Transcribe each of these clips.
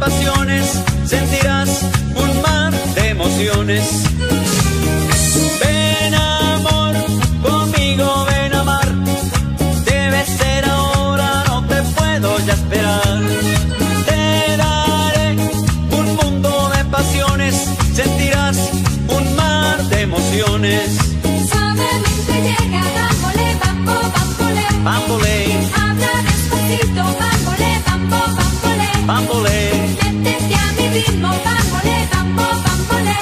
pasiones, sentirás un mar de emociones. Ven amor, conmigo ven a amar, debe ser ahora, no te puedo ya esperar. Te daré un mundo de pasiones, sentirás un mar de emociones. Suavemente llega, bámbole, bambo, bámbole. Bámbole, Habla despacito, bámbole, bambo, bámbole. bámbole. Métete a mi ritmo, bámbole, bambo, bámbole.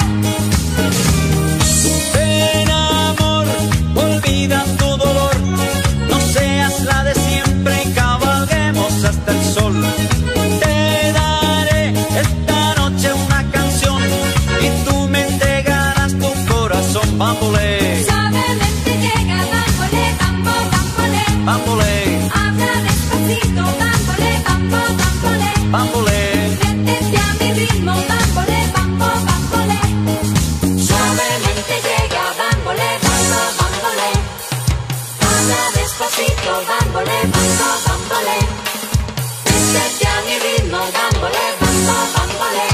Ven amor, olvida tu dolor, no seas la de siempre y cabalguemos hasta el sol. Te daré esta noche una canción y tú me entregarás tu corazón. Bámbole, Suavemente llega, bámbole, bambo, bámbole. bámbole, Habla despacito, bámbole, bambo, bámbole. bámbole. Métete a mi ritmo, bámbole, bambo, bámbole. Suavemente llega, bámbole, bambo, bámbole. Habla despacito, bámbole, bambo, bámbole. Métete a mi ritmo, bámbole, bambo, bámbole.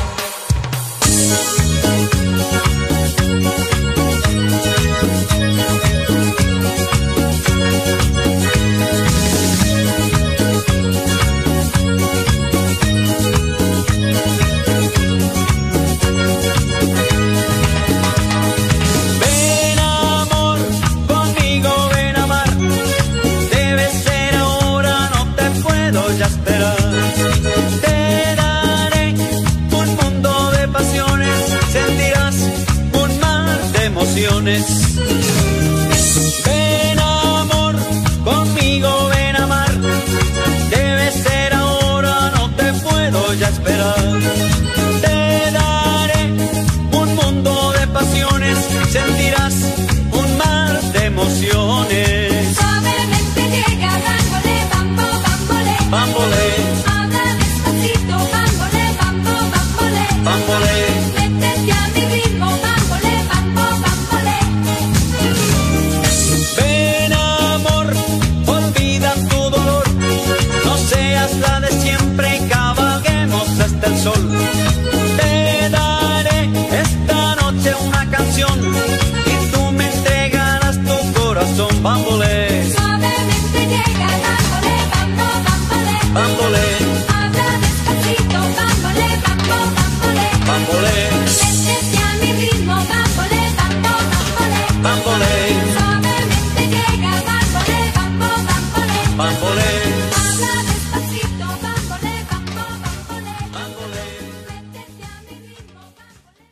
Ven amor, conmigo ven a amar, debe ser ahora, no te puedo ya esperar. Te daré un mundo de pasiones, sentirás un mar de emociones. Ven amor, conmigo ven a amar, debe ser ahora, no te puedo ya esperar. Te daré un mundo de pasiones, sentirás un mar de emociones. Suavemente llega, bámbole, bambo, bámbole. Bámbole, Habla despacito, bámbole, bambo, bámbole. bámbole, Métete a mi ritmo, bámbole, bambo, bámbole. ven amor, olvida tu dolor, no seas la de siempre y cabalguemos hasta el sol. Te daré esta noche una canción y tú me entregarás tu corazón. Bámbole, Suavemente llega, bámbole, bambo, bámbole. bámbole, Habla despacito, bámbole, bambo, bámbole. bámbole, Métete a mi ritmo, bámbole, bambo, bámbole. bámbole, Suavemente llega, bámbole, bambo, bámbole. bámbole, Habla despacito, bámbole, bambo, bámbole. bámbole. Métete a mi ritmo, bámbole.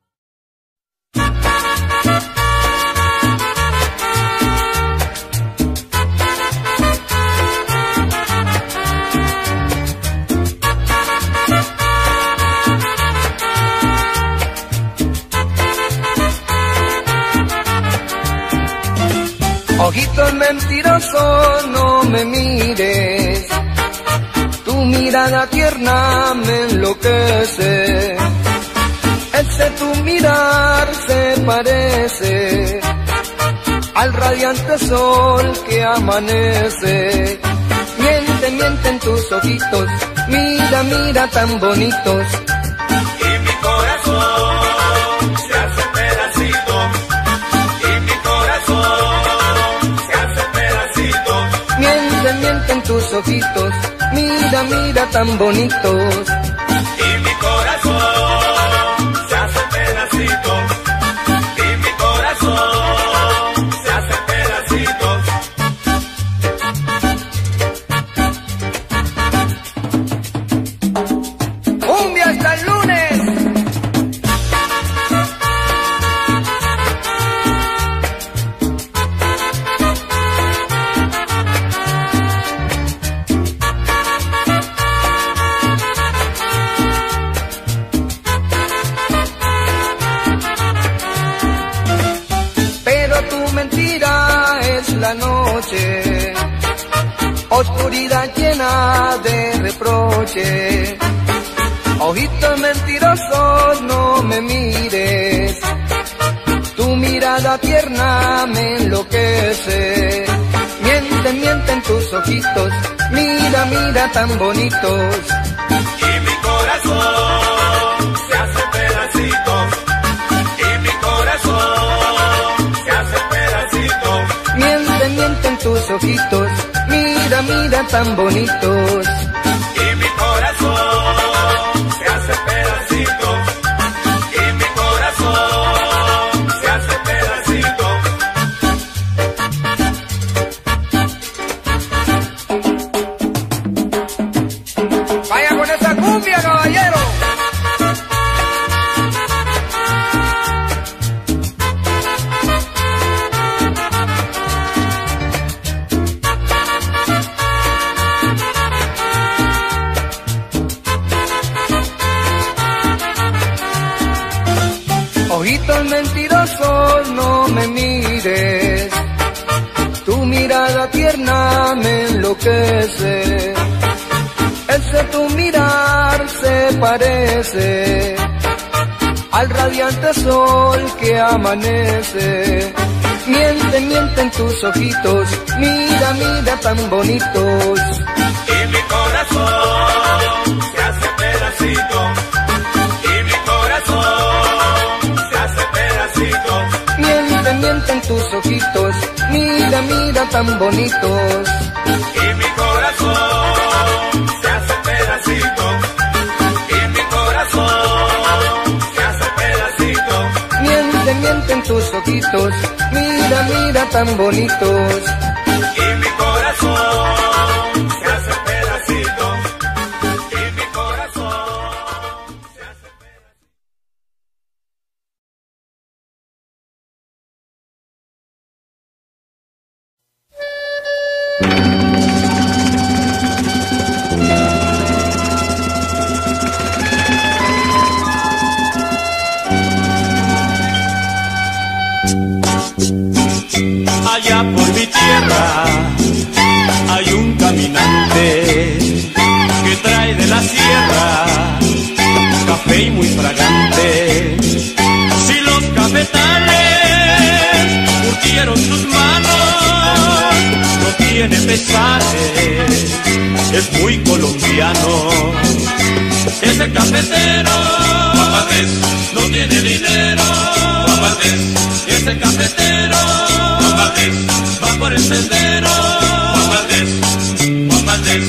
Ojitos mentirosos, no me mires, tu mirada tierna me enloquece, ese tu mirar se parece al radiante sol que amanece. Miente, miente en tus ojitos, mira, mira tan bonitos. Y mi corazón se hace pedacito, y mi corazón se hace pedacito. Miente, miente en tus ojitos, mira, mira tan bonitos. Y mi corazón se hace pedacito, y mi corazón se hace pedacito. ¡Cumbia hasta el lunes! Pero tu mentira es la noche, oscuridad llena de reproche. Ojitos mentirosos, no me mires, tu mirada tierna me enloquece. Miente, miente en tus ojitos, mira, mira tan bonitos. Y mi corazón ojitos, mira, mira tan bonitos. Y mi corazón se hace pedacito, y mi corazón se hace pedacito. Vaya con esa cumbia, caballero. Ojitos mentirosos, no me mires. Tu mirada tierna me enloquece. Ese tu mirar se parece al radiante sol que amanece. Miente, miente en tus ojitos, mira, mira tan bonitos. Y mi corazón se hace pedacito, y mi corazón se hace pedacito. Miente, miente en tus ojitos, mira, mira tan bonitos. Y mi corazón se hace pedacito, y mi corazón se hace pedacito. Miente, miente en tus ojitos, mira, mira tan bonitos. Y mi corazón se hace pedacito, y mi corazón se hace pedacito. Allá por mi tierra hay un caminante que trae de la sierra café y muy fragante. Si los cafetales curtieron sus manos, no tiene pesares, es muy colombiano. Ese cafetero no tiene dinero. Ese cafetero va por el sendero. Juan Valdés.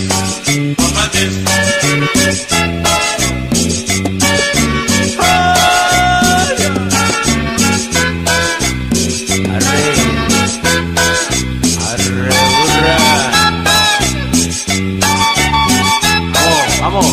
Vamos.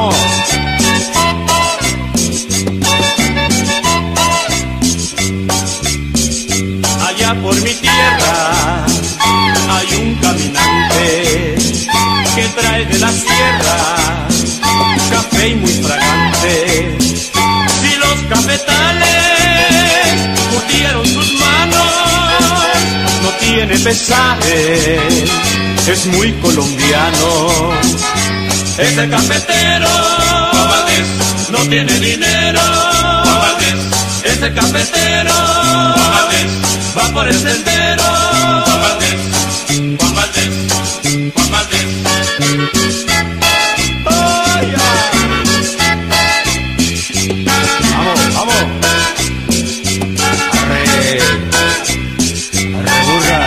Allá por mi tierra hay un caminante que trae de la sierra café y muy fragante. Si los cafetales curtieron sus manos, no tiene pesares, es muy colombiano. Ese cafetero no tiene dinero. Ese cafetero va por el sendero. Juan Valdés. Oh, yeah. Vamos. Arre burra.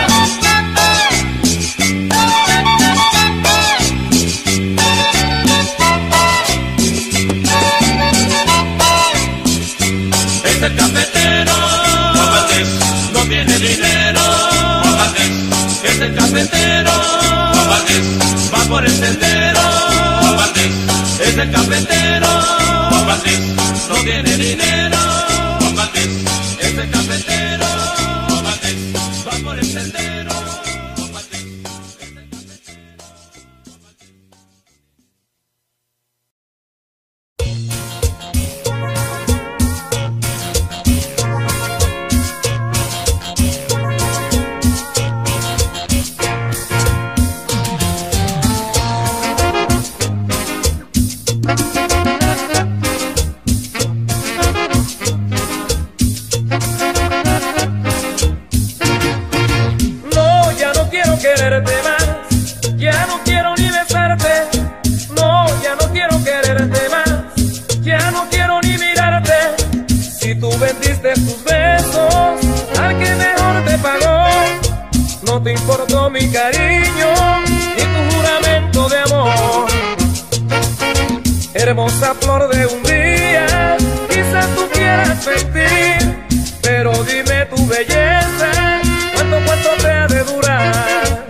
Ese cafetero no tiene dinero. Ese cafetero va por el sendero. Ese cafetero no tiene dinero. Ese cafetero va por el sendero. importó mi cariño ni tu juramento de amor. Hermosa flor de un día, quizás tú quieras mentir, pero dime tu belleza, ¿cuánto te ha de durar?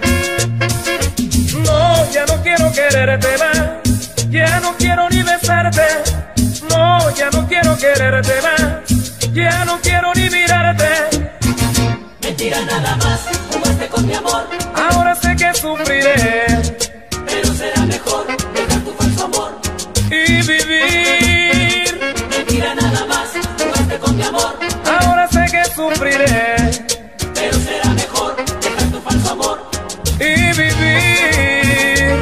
No, ya no quiero quererte más, ya no quiero ni besarte. No, ya no quiero quererte más, ya no quiero ni mirarte. Mentira nada más, jugaste con mi amor. Ahora sé que sufriré, pero será mejor dejar tu falso amor y vivir. Mentira nada más, jugaste con mi amor. Ahora sé que sufriré, pero será mejor dejar tu falso amor y vivir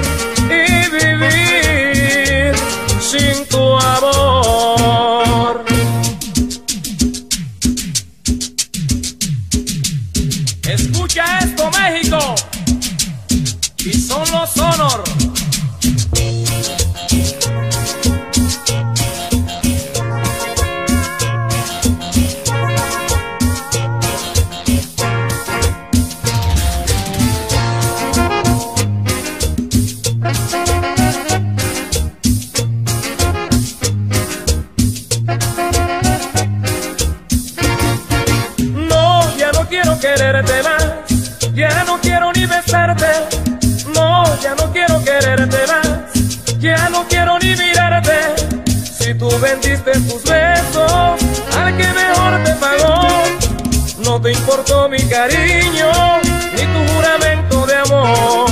sin tu amor. Escucha esto, México, y son los Honor. Quererte más, ya no quiero ni besarte. No, ya no quiero quererte más, ya no quiero ni mirarte. Si tú vendiste tus besos al que mejor te pagó, no te importó mi cariño ni tu juramento de amor.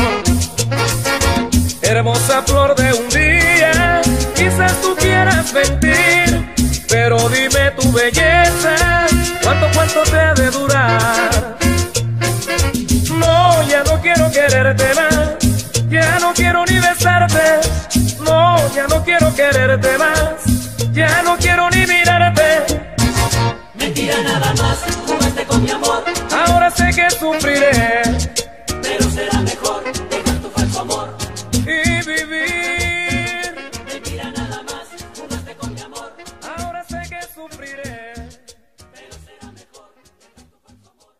Hermosa flor de un día, quizás tú quieras mentir, pero dime tu belleza, ¿cuánto te ha de durar? No, ya no quiero quererte más, ya no quiero ni besarte. No, ya no quiero quererte más, ya no quiero ni mirarte. Mentira nada más, jugaste con mi amor. Ahora sé que sufriré, pero será mejor dejar tu falso amor y vivir. Mentira nada más, jugaste con mi amor. Ahora sé que sufriré, pero será mejor dejar tu falso amor.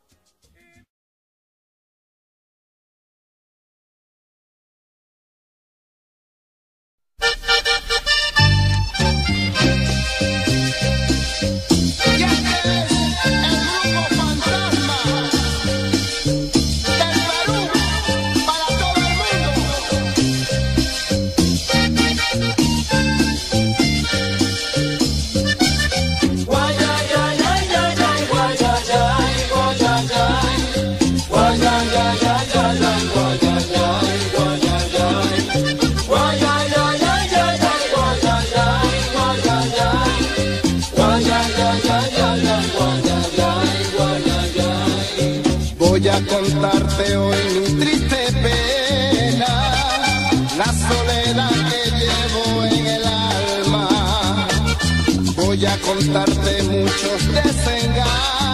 Voy a contarte hoy mi triste pena, la soledad que llevo en el alma. Voy a contarte muchos desengaños,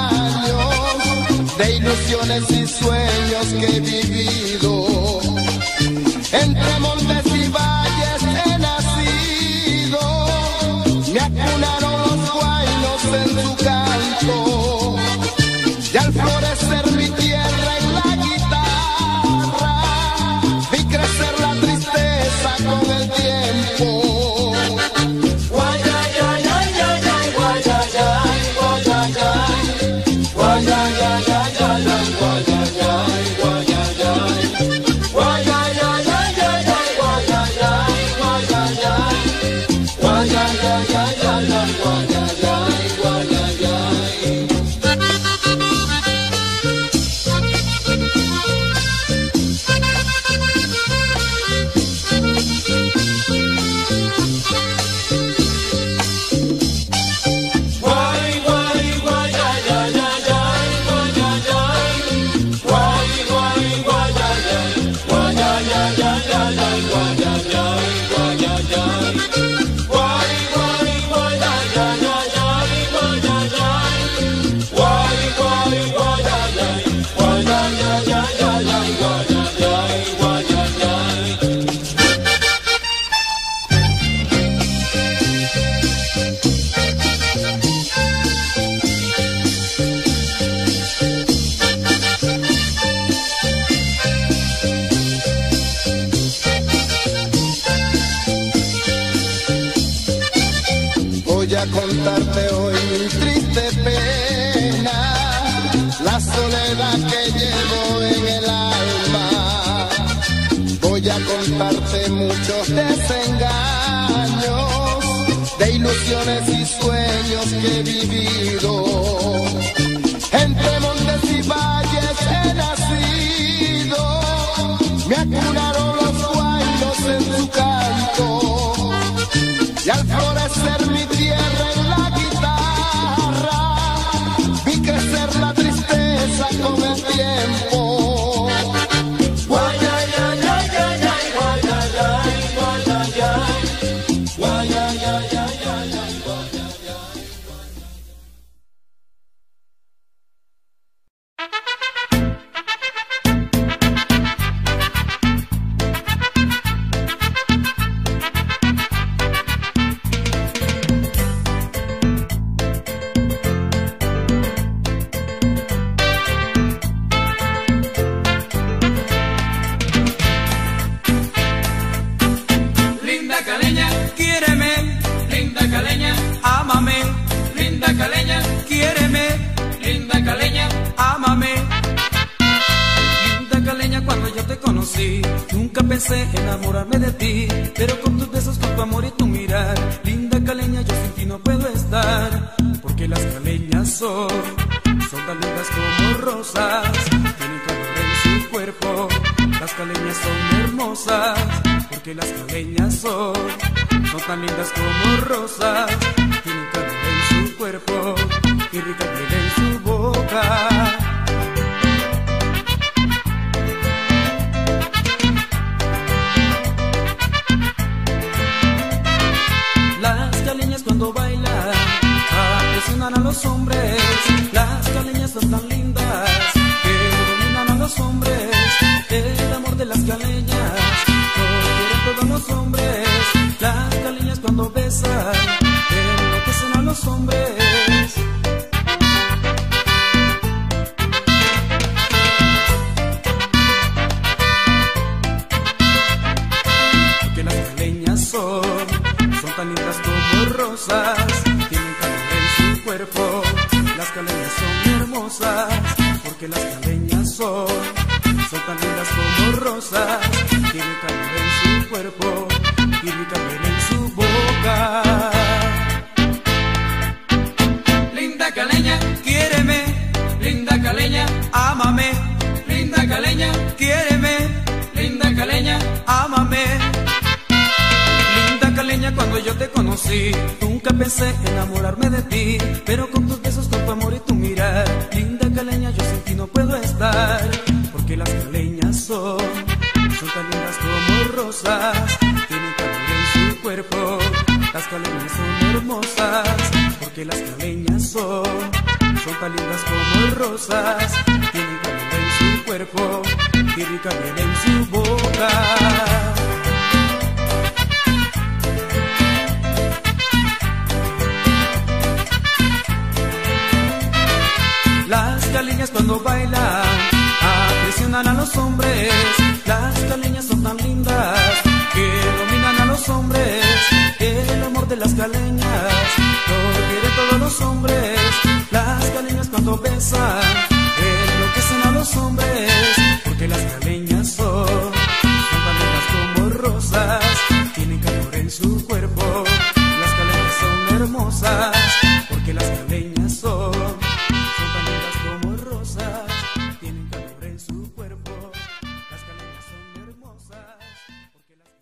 de ilusiones y sueños que he vivido. Entre montes y valles he nacido, me acunaron los guaynos en su canto, y al florecer mi tierra en la guitarra, vi crecer la tristeza con el tiempo. Voy a contarte hoy mi triste pena, la soledad que llevo en el alma. Voy a contarte muchos desengaños, de ilusiones y sueños que he vivido. Entre montes y valles he nacido, me acunaron los guaynos en su canto, y al florecer mi tierra en la guitarra, vi crecer la tristeza con el tiempo. Nunca pensé enamorarme de ti, pero con tus besos, con tu amor y tu mirar, linda caleña, yo sin ti no puedo estar. Porque las caleñas son tan lindas como rosas, tienen calor en su cuerpo. Las caleñas son hermosas, porque las caleñas son tan lindas como rosas, tienen calor en su cuerpo y rica miel en su boca. Cuando bailan, apresionan a los hombres. Las caleñas son tan lindas que dominan a los hombres. El amor de las caleñas lo quieren todos los hombres. Las caleñas cuando besan enloquecen a los hombres. Porque las caleñas son tan lindas como rosas, tienen calor en su cuerpo. Las caleñas son hermosas, porque las caleñas son tan lindas como rosas, tienen calor en su cuerpo y rica miel en su boca. Linda caleña, quiéreme, linda caleña, ámame, linda caleña, quiéreme, linda caleña, ámame. Cuando yo te conocí, nunca pensé enamorarme de ti, pero con tus besos, con tu amor y tu mirar, linda caleña, yo sin ti no puedo estar. Porque las caleñas son tan lindas como rosas, tienen calor en su cuerpo. Las caleñas son hermosas, porque las caleñas son tan lindas como rosas, tienen calor en su cuerpo y rica miel en su boca. Las caleñas cuando bailan, aprisionan a los hombres. Las caleñas son tan lindas que dominan a los hombres. El amor de las caleñas lo quieren todos los hombres. Las caleñas cuando besan enloquecen a los hombres. Porque las caleñas son tan lindas como rosas, tienen calor en su cuerpo. Las caleñas son hermosas, porque las caleñas son tan lindas como rosas, tienen calor en su cuerpo. Las caleñas son hermosas, porque las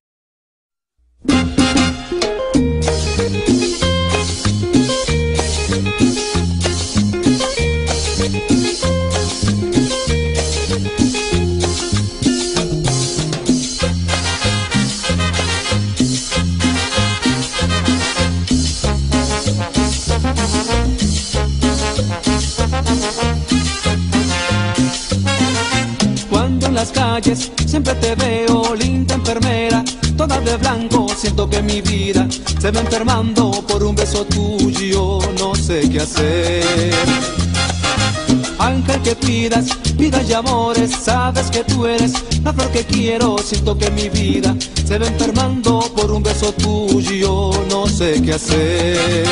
Cuando en las calles siempre te veo, linda enfermera, toda de blanco, siento que mi vida se va enfermando por un beso tuyo, no sé qué hacer. Ángel que cuidas, vida y amores, sabes que tú eres la flor que quiero. Siento que mi vida se va enfermando por un beso tuyo y yo no sé qué hacer.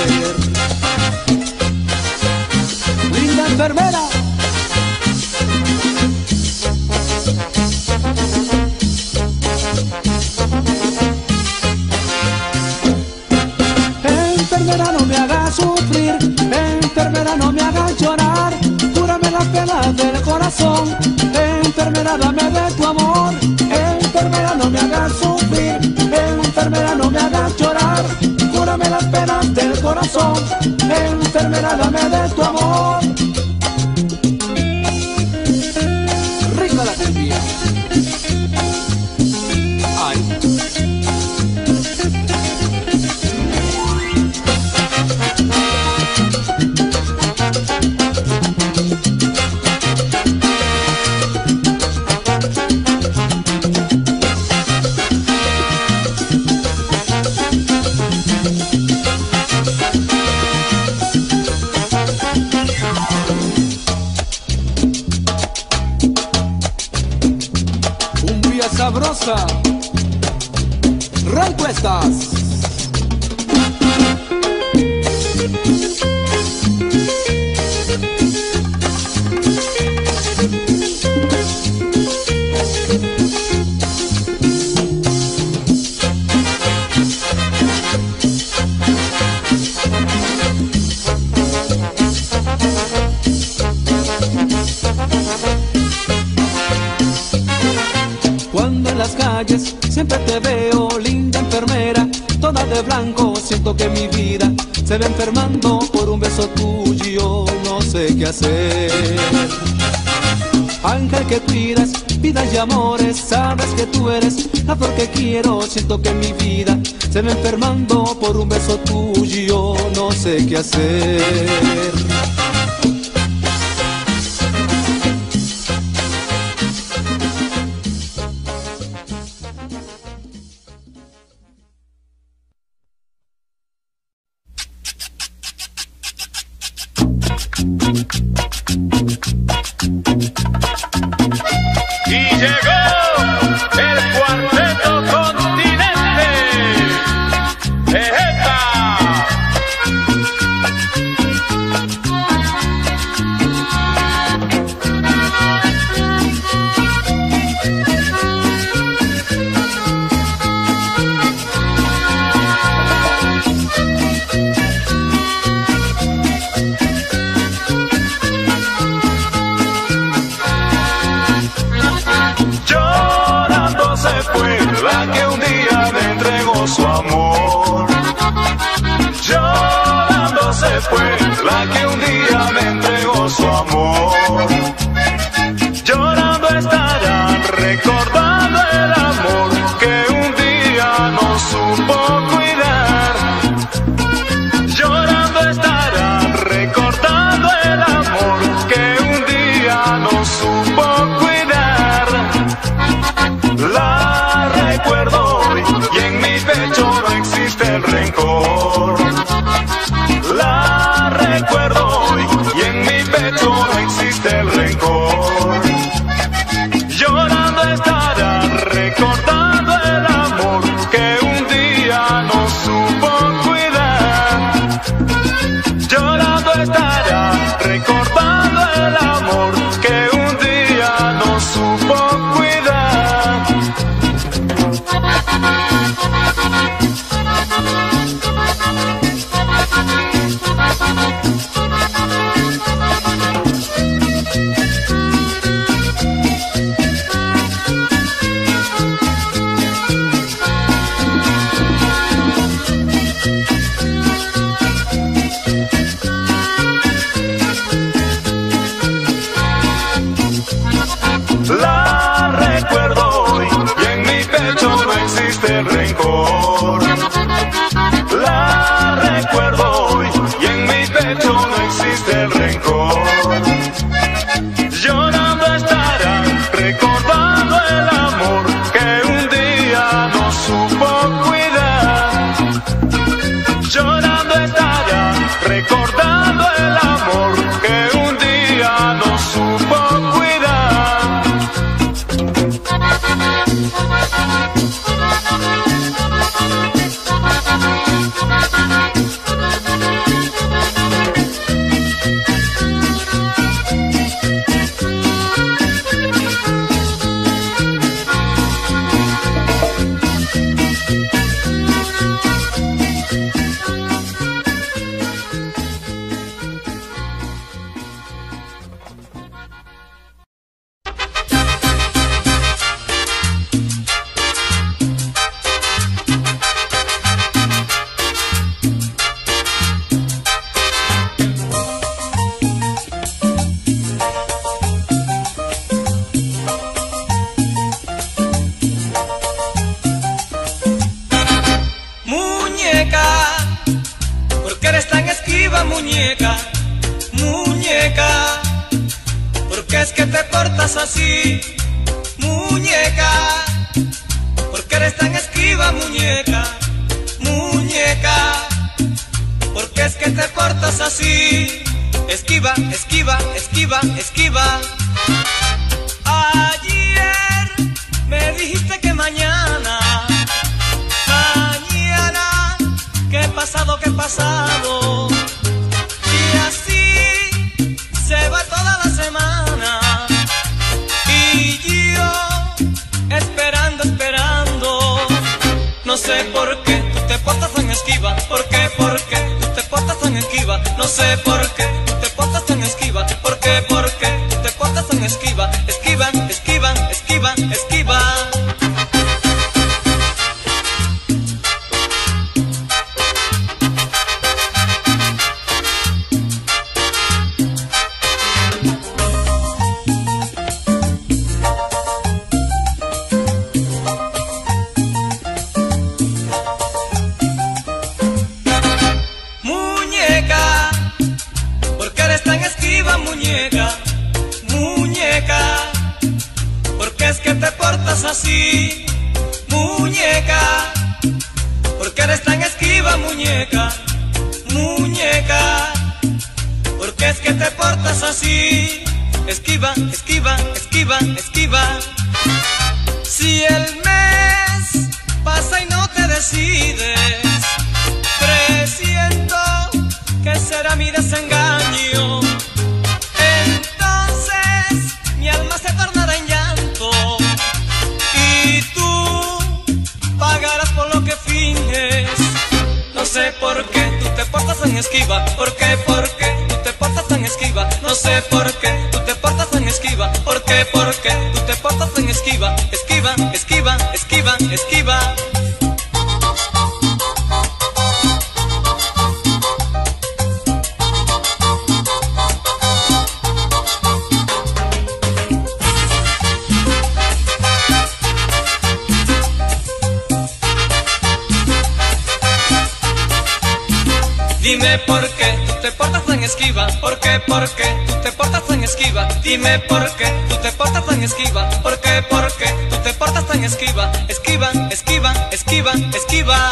Linda enfermera. Enfermera, no me hagas sufrir, enfermera, no me hagas llorar, cúrame las penas del corazón, enfermera, dame de tu amor, enfermera, no me hagas sufrir, enfermera, no me hagas llorar, cúrame las penas del corazón, enfermera, dame de tu amor. Rica la cumbia. Ay. Sabrosa, Recuestas. Cuando en las calles siempre te veo, linda enfermera, toda de blanco, siento que mi vida se va enfermando por un beso tuyo y yo no sé qué hacer. Ángel que cuidas, vida y amores, sabes que tú eres la flor que quiero, siento que mi vida se va enfermando por un beso tuyo y yo no sé qué hacer. Y llegó el Cuarteto Continente. ¡Ejeta! La que un día me entregó su amor. Llorando se fue la que un día me entregó su amor. Llorando estará recordando el amor que un día no supo cuidar. Llorando estará recordando el amor que un día no supo cuidar. La recuerdo hoy y en mi pecho no existe el rencor. La recuerdo hoy y en esquiva, muñeca, muñeca? ¿Por qué es que te portas así, muñeca? ¿Por qué eres tan esquiva, muñeca, muñeca? ¿Por qué es que te portas así? Esquiva, esquiva, esquiva, esquiva. Ayer me dijiste que mañana, mañana, que pasado, que pasado. Y así se va toda la semana. Y yo esperando, esperando. No sé por qué tú te portas tan esquiva. ¿Por qué? ¿Por qué tú te portas tan esquiva? No sé por qué tú te portas tan esquiva. ¿Por qué? ¿Por qué tú te portas tan esquiva? Esquiva, esquiva, esquiva, esquiva. Muñeca, ¿por qué eres tan esquiva, muñeca, muñeca? ¿Por qué es que te portas así, muñeca? ¿Por qué eres tan esquiva, muñeca, muñeca? ¿Por qué es que te portas así? Esquiva, esquiva, esquiva, esquiva. Si el mes pasa y no te decides, presiento que será mi desengaño. Entonces mi alma se tornará en llanto y tú pagarás por lo que finges. No sé por qué tú te portas tan esquiva. ¿Por qué? ¿Por qué tú te portas tan esquiva? No sé por qué tú te portas tan esquiva. ¿Por qué? ¿Por qué tú te portas tan esquiva? Esquiva, esquiva, esquiva, esquiva. Dime por qué tú te portas tan esquiva. ¿Por qué? ¿Por qué tú te portas tan esquiva? Dime por qué tú te portas tan esquiva. ¿Por qué? ¿Por qué tú te portas tan esquiva? Esquiva, esquiva, esquiva, esquiva.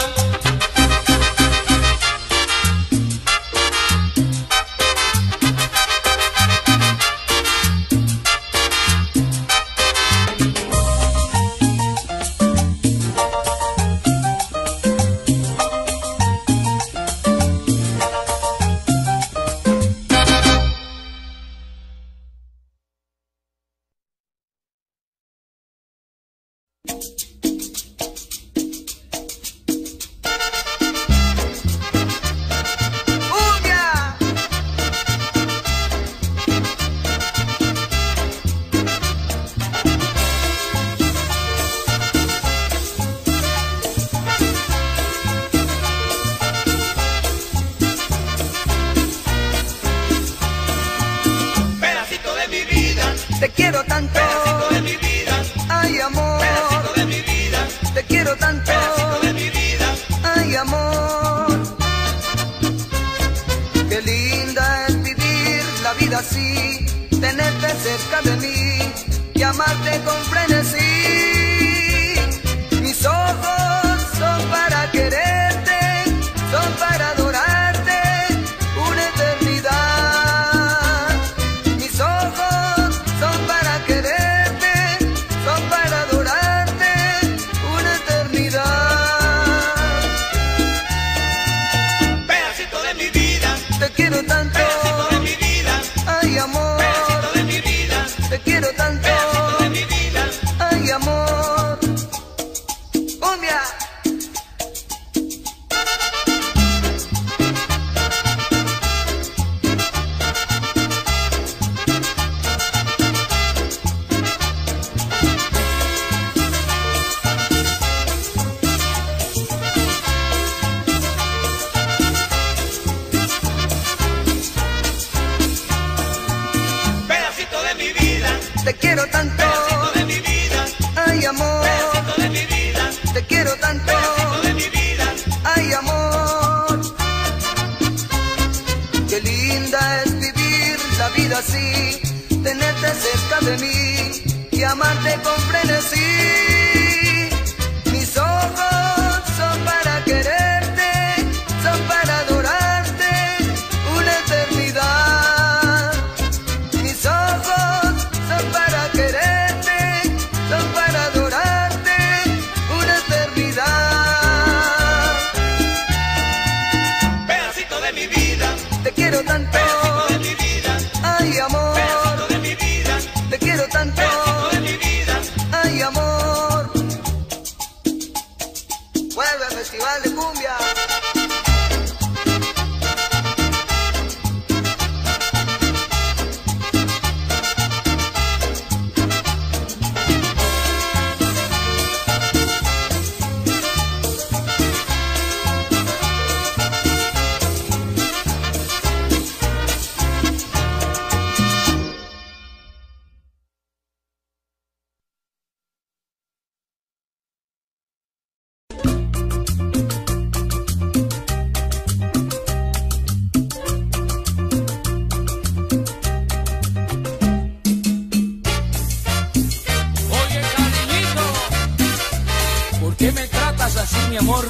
Te quiero tanto, Pedacito de mi vida, ay amor, pedacito de mi vida, te quiero tanto, pedacito de mi vida. ay amor. Qué linda es vivir la vida así, tenerte cerca de mí y amarte con frenesí. Mis ojos son para quererte, son para adorarte una eternidad. Mis ojos son para quererte, son para adorarte una eternidad. Pedacito de mi vida, Te quiero tanto, pedacito de mi vida, ay amor, pedacito de mi vida, te quiero tanto, pedacito de mi vida, vida así, tenerte cerca de mí y amarte con frenesí. Mis ojos son para quererte, son para adorarte una eternidad. Mis ojos son para quererte, son para adorarte una eternidad. Pedacito de mi vida, Te quiero tanto, pedacito de mi vida, ay amor, pedacito de mi vida, te quiero tanto, pedacito de mi vida. ay amor. Vuelve al festival de cumbia. Oye, cariñito, ¿por qué me tratas así, mi amor?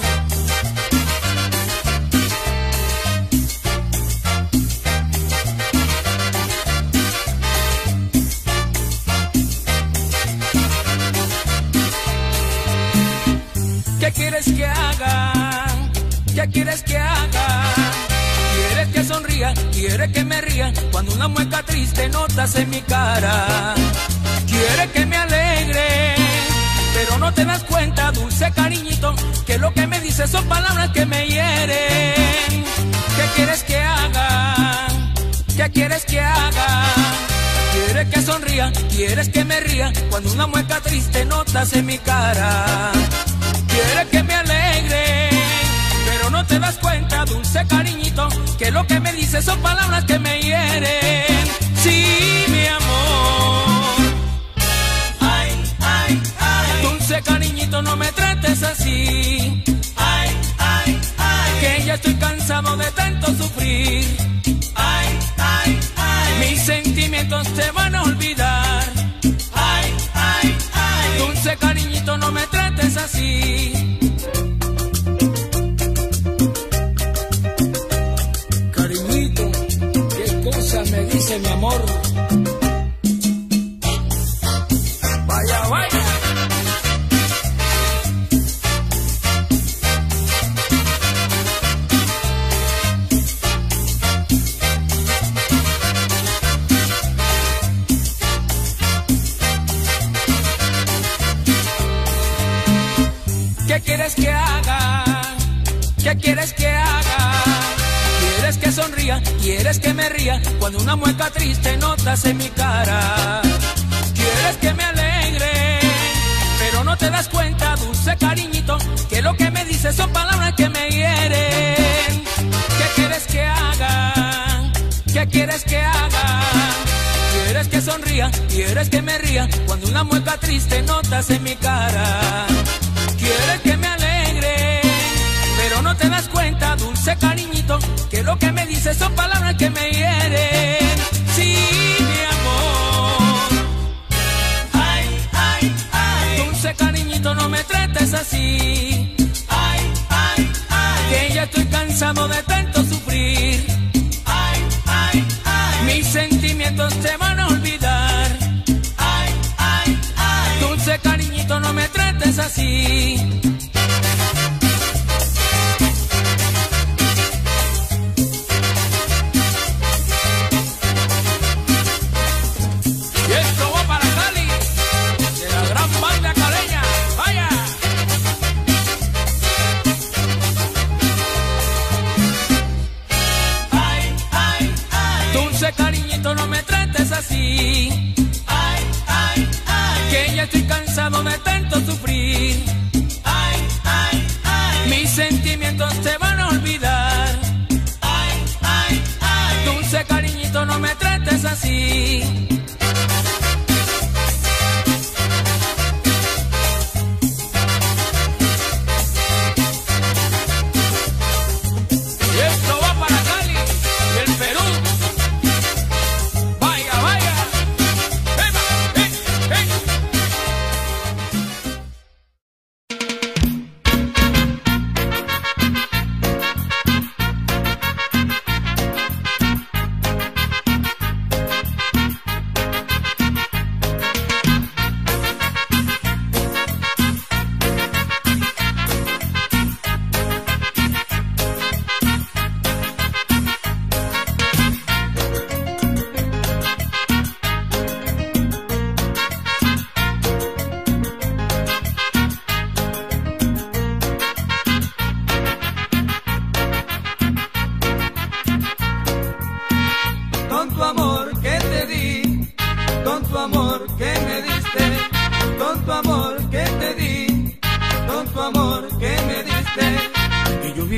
¿Qué quieres que haga? ¿Qué quieres que haga? ¿Quieres que sonría? ¿Quieres que me ría? Cuando una mueca triste notas en mi cara. ¿Quieres que me alegre? Pero no te das cuenta, dulce cariñito, que lo que me dices son palabras que me hieren. ¿Qué quieres que haga? ¿Qué quieres que haga? ¿Quieres que sonría? ¿Quieres que me ría? Cuando una mueca triste notas en mi cara. ¿Quieres que me alegre? Pero no te das cuenta, dulce cariñito, que lo que me dices son palabras que me hieren. Sí, mi amor. Ay, ay, ay, Dulce cariñito, no me trates así. ay, ay, ay, Que ya estoy cansado de tanto sufrir. ay, ay, ay, Mis sentimientos te van a olvidar. ay, ay, ay. Dulce cariñito, no me trates así. Cariñito, qué cosa me dice mi amor. Vaya, vaya. ¿Qué quieres que haga? ¿Qué quieres que haga? ¿Quieres que sonría? ¿Quieres que me ría? Cuando una mueca triste notas en mi cara. ¿Quieres que me alegre? Pero no te das cuenta, dulce cariñito, que lo que me dices son palabras que me hieren. ¿Qué quieres que haga? ¿Qué quieres que haga? ¿Quieres que sonría? ¿Quieres que me ría? Cuando una mueca triste notas en mi cara. ¿Quieres que me alegre? Pero no te das cuenta, dulce cariñito, que lo que me dices son palabras que me hieren. Sí, mi amor. Ay, ay, ay, Dulce cariñito, no me trates así. ay, ay, ay, Que ya estoy cansado de tanto sufrir. ay, ay, ay, Mis sentimientos te van a olvidar. ay, ay, ay. Dulce cariñito, no me trates así. Y esto va para Cali, de la gran banda caleña. ¡Vaya! Ay, ay, ay, Dulce cariñito, no me trates así. ay, ay, ay, Que ya estoy cansado de tanto sufrir. ay, ay, ay, Mis sentimientos te van a olvidar. ay, ay, ay. Dulce cariñito, no me trates así. Y esto va para Cali y el Perú.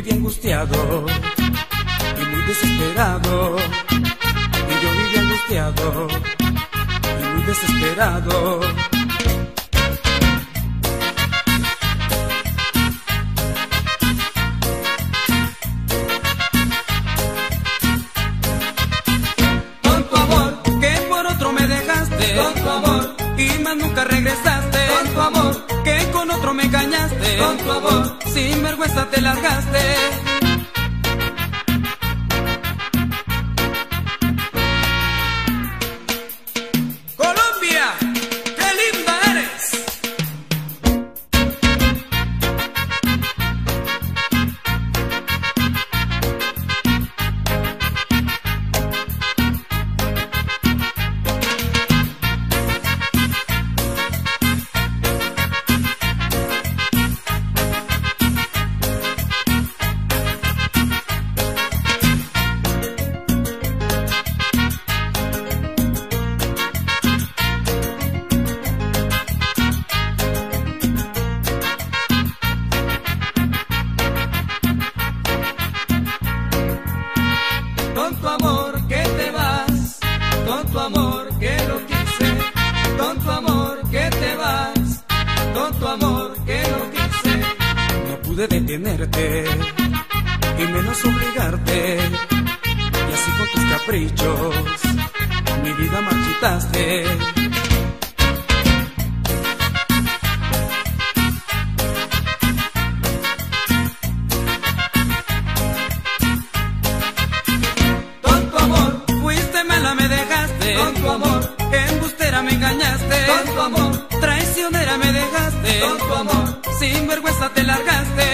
vivía angustiado y muy desesperado. Y yo vivía angustiado y muy desesperado. Con tu amor, que por otro me dejaste. Con tu amor, y más nunca regresaste. Con tu amor, que con otro me engañaste. Con tu amor, sin vergüenza te largaste. Colombia, qué linda eres. Con tu amor que te vas, con tu amor que lo quise, con tu amor que te vas, con tu amor que lo quise. No pude detenerte y menos obligarte, y así con tus caprichos mi vida marchitaste. Me dejaste, con tu amor, embustera me engañaste, con tu amor, traicionera me dejaste, con tu amor, sin vergüenza te largaste.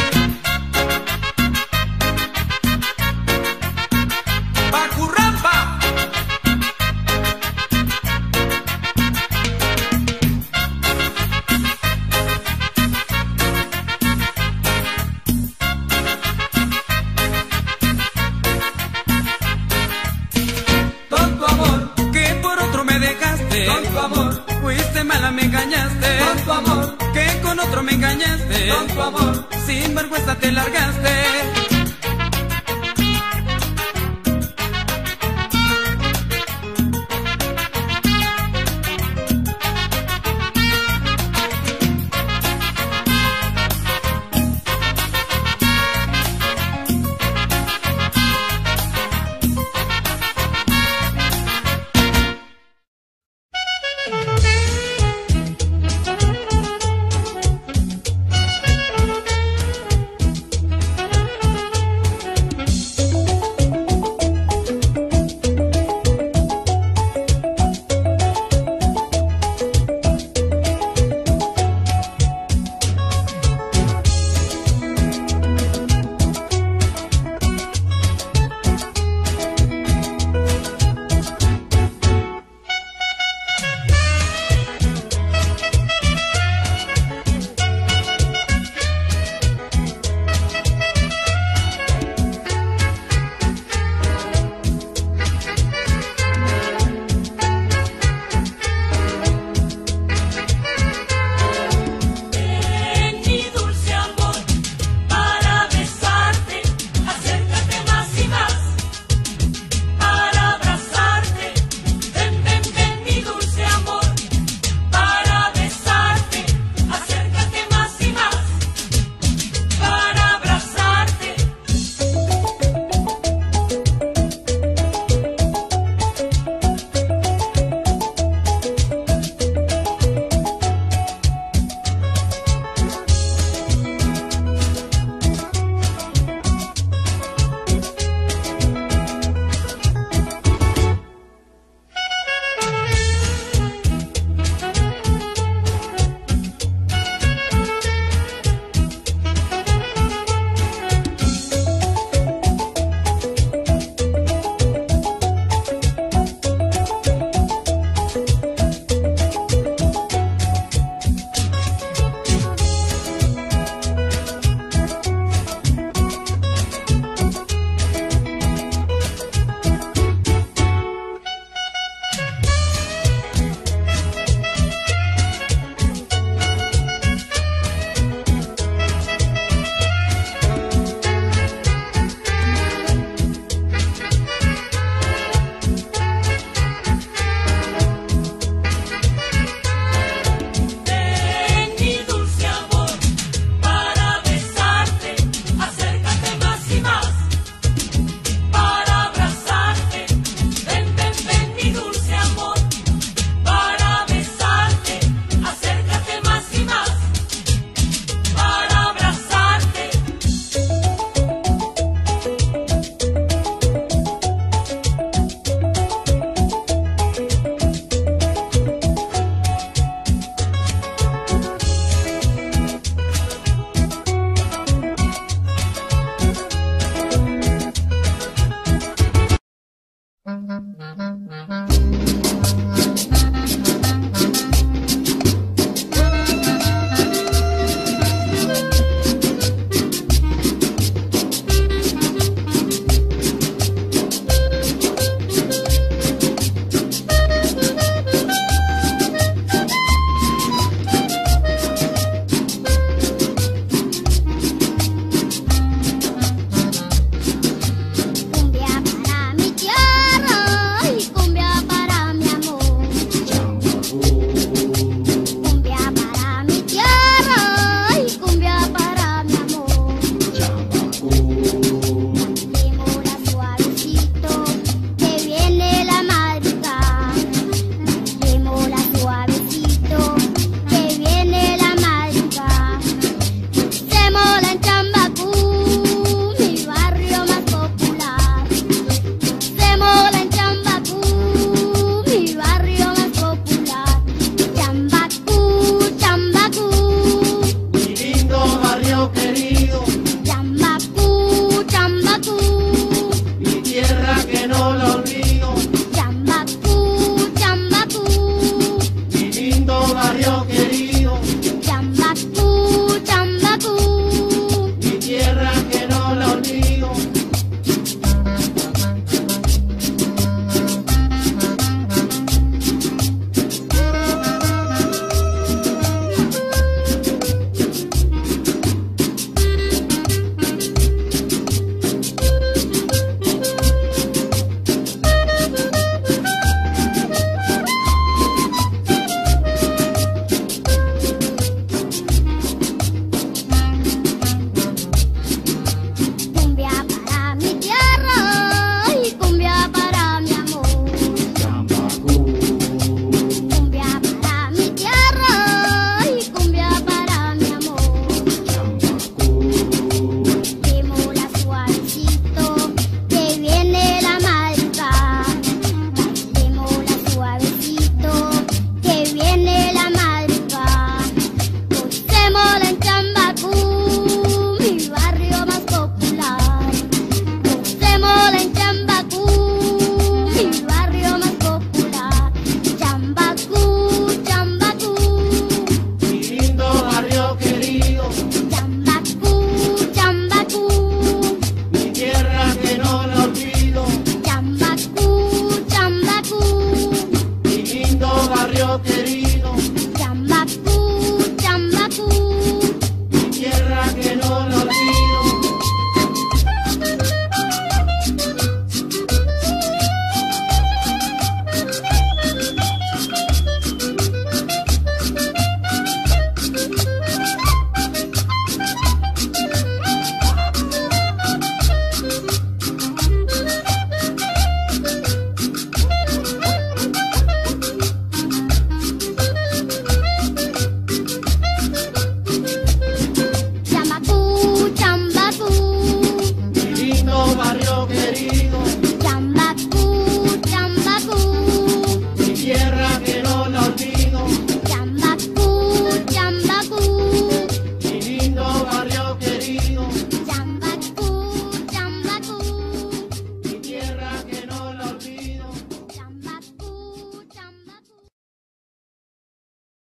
¡Pacurrampa! Con tu amor, fuiste mala, me engañaste. Con tu amor, que con otro me engañaste. Con tu amor, sin vergüenza te largaste.